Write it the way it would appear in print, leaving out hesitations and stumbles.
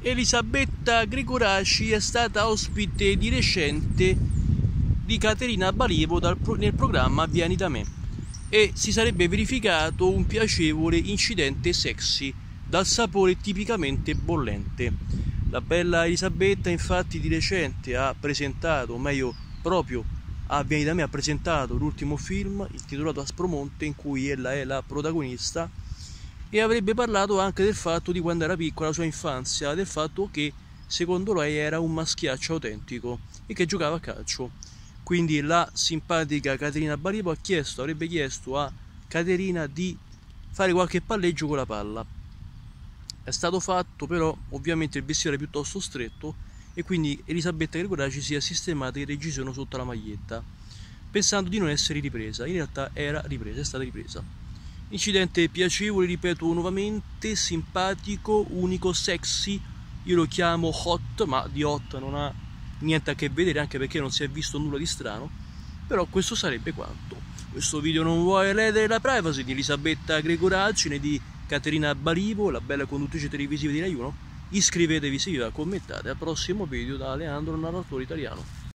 Elisabetta Gregoraci è stata ospite di recente di Caterina Balivo nel programma Vieni da me e si sarebbe verificato un piacevole incidente sexy dal sapore tipicamente bollente. La bella Elisabetta infatti di recente ha presentato, o meglio proprio a Vieni da me ha presentato l'ultimo film intitolato Aspromonte, in cui ella è la protagonista, e avrebbe parlato anche del fatto di quando era piccola, la sua infanzia, del fatto che secondo lei era un maschiaccio autentico e che giocava a calcio. Quindi la simpatica Caterina Balivo avrebbe chiesto a Caterina di fare qualche palleggio con la palla. È stato fatto, però ovviamente il vestito era piuttosto stretto e quindi Elisabetta Gregoraci si è sistemata il reggiseno sotto la maglietta, pensando di non essere ripresa. In realtà era ripresa, è stata ripresa. Incidente piacevole, ripeto nuovamente, simpatico, unico, sexy. Io lo chiamo hot, ma di hot non ha niente a che vedere, anche perché non si è visto nulla di strano. Però questo sarebbe quanto. Questo video non vuole ledere la privacy di Elisabetta Gregoraci né di Caterina Balivo, la bella conduttrice televisiva di Rai 1. Iscrivetevi se vi va, commentate. Al prossimo video da Leandro, narratore italiano.